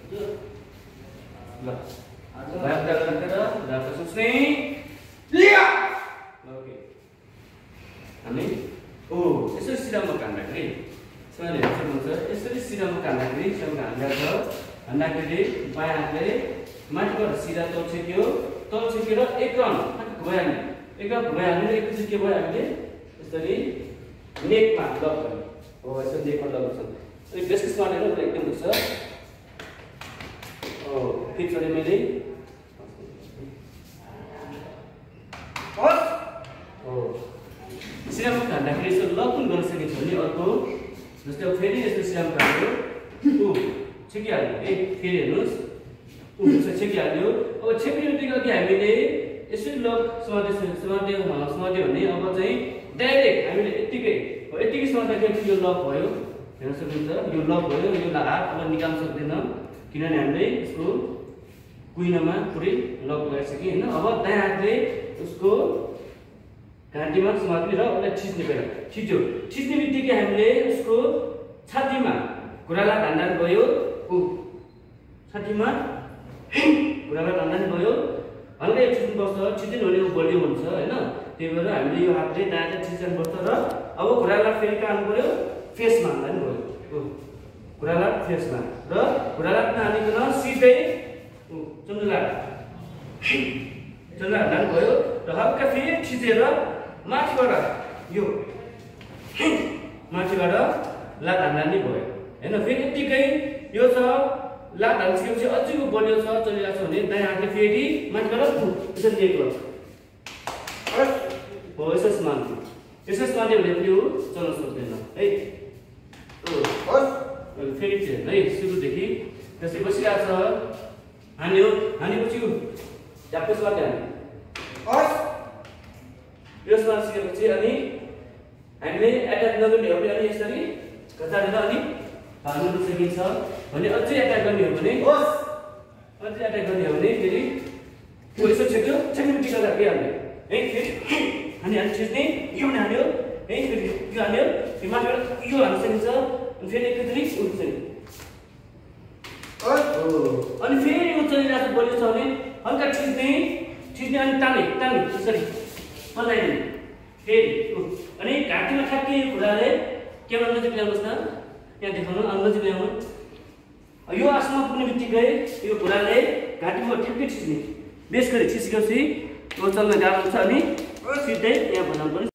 ल बायाँ खुट्टा राखेर राख्न सोच्ने लिया ओके अनि ओ यसरी सिरामा कान्दाखेरि यसरी हुन्छ यसरी सिरामा कान्दाखेरि सिरामा हान्दाखेरि बायाँ हातले माथिबाट सिरा तल छेक्यो एक राउन्ड भइहाल्ने एक राउन्ड भइहाल्ने एकैचोटि के भयो हामीले यसरी नेकमा लक गर्ने हो यसरी नेकमा लक गर्छ अनि बेसिस मानेर एकदम दुख्छ ओ फिक्स गरे मैले हो सिरामा कान्दाखेरि यसो लक पनि गर्न सकिन्छ भने अर्को जस्तै अब फेरि यसो सिरामा काट्यो छेकिहाल्यो है फेरि हेर्नुहोस् उसले छेकिहाल्यो अब छेक्ने बित्तिकै हामीले यसरी लक समात्यो भने अब चाहिँ डाइरेक्ट हामीले यतिकै समात्दाखेरि यो लक भयो हेर्न सक्नुहुन्छ यो लक भयो यो हात अब निकाल्न सक्दैन किनभने हामीले यसको कुइनामा पुरै लक लगाइसक्यो हैन अब दायाँ हातले उसको घाँटीमा समात्ने र उसलाई थिच्ने बेला थिच्ने बित्तिकै हामीले उसको छातीमा घुँडाला धान्दा गयो छातीमा घुँडाला धान्दा गयो हल्का थिच्नुपर्छ थिच्नु भने बलियो हुन्छ हैन त्यही भएर हामीले यो हातले दायाँ थिच्नुपर्छ र अब घुँडाला फेरि काट्नु पर्यो फेसमा हान्दा नि भयो घुँडाला फेसमा र घुँडाला हानिकन सिधै चन्द्रला हान्दा भयो र हल्का फेरि थिचेर माथिबाट लात हान्दा नि भयो हैन फेरि यतिकै यो छ लात हाल्छिपछि अझैको बलियो छ चलिरहेको छ भने दायाँ हातले फेरि माथिबाट यसरी लिएको हो यसरी मान्थ्यो भने यो चल्न सक्दैन है फेरि चाहिँ है सुरुदेखि त्यसै बसिरहेको छ हानेपछि झ्याप्पै मात्रै हाने यसमा सिकेपछि अनि हामीले एट्याक नगर्ने हो भने अनि यसरी घचारेर अनि हाल्नु सकिन्छ भने अझै एट्याक गर्ने हो भने फेरि यसो छेक्ने बित्तिकै राखिहाल्ने है फेरि हानी थिच्ने यो पनि हाल्यो है फेरि यो हाल्यो फेरि माथिबाट यो हाल्न सकिन्छ अनि फेरि एकैचोटि उठ्छ अनि फेरि यो चलिरहेको बलियो छ भने हल्का थिच्ने अनि तान्ने यसरी पल्टाइदिने फेरि अनि घाँटीमा ठ्याक्कै खुलाले केमा नजिक ल्याउनुहोस् न यहाँ देखाउनु नजिक ल्याउनु यो आसनमा पुग्ने बित्तिकै यो खुलाले घाँटीमा ठ्याक्कै थिच्ने बेस गरी थिचेपछि यो चल्न गाह्रो हुन्छ अनि सिधै यहाँ बनाउनु पर्यो